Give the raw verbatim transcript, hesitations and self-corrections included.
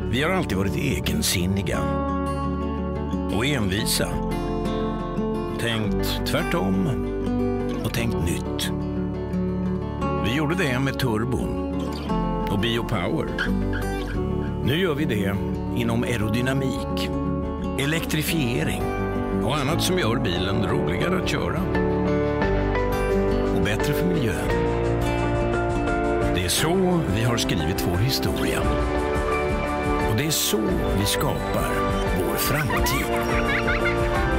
Vi har alltid varit egensinniga och envisa. Tänkt tvärtom och tänkt nytt. Vi gjorde det med turbon och biopower. Nu gör vi det inom aerodynamik, elektrifiering och annat som gör bilen roligare att köra. Och bättre för miljön. Det är så vi har skrivit vår historia. Och det är så vi skapar vår framtid.